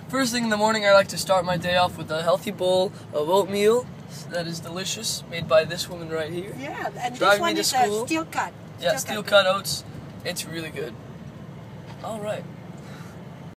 First thing in the morning, I like to start my day off with a healthy bowl of oatmeal that is delicious, made by this woman right here. Yeah, and Drive this one me to is school. steel cut. Yeah, steel cut oats. It's really good. All right.